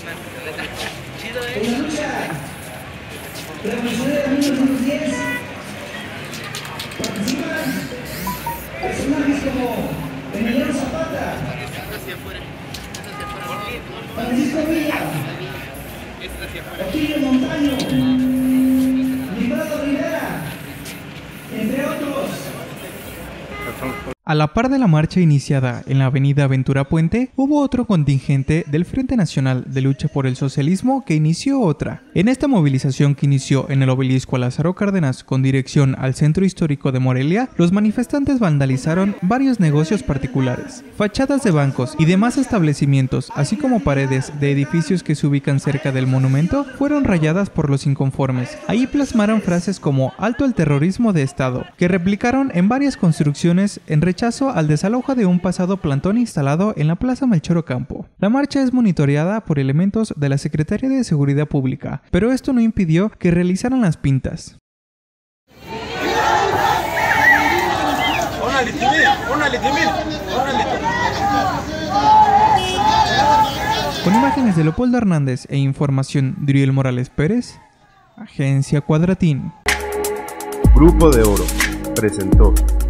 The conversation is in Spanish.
En la lucha revolucionaria de 1910 participan personajes como Emiliano Zapata, Francisco Villa, Otilio Montaño, Librado Rivera, entre otros. A la par de la marcha iniciada en la avenida Ventura Puente, hubo otro contingente del Frente Nacional de Lucha por el Socialismo que inició otra. En esta movilización que inició en el obelisco Lázaro Cárdenas con dirección al centro histórico de Morelia, los manifestantes vandalizaron varios negocios particulares, fachadas de bancos y demás establecimientos, así como paredes de edificios que se ubican cerca del monumento, fueron rayadas por los inconformes. Ahí plasmaron frases como "Alto el terrorismo de Estado", que replicaron en varias construcciones en rechazo al desalojo de un pasado plantón instalado en la Plaza Melchor Ocampo. La marcha es monitoreada por elementos de la Secretaría de Seguridad Pública, pero esto no impidió que realizaran las pintas. Con imágenes de Leopoldo Hernández e información de Uriel Morales Pérez, Agencia Cuadratín. Grupo de Oro presentó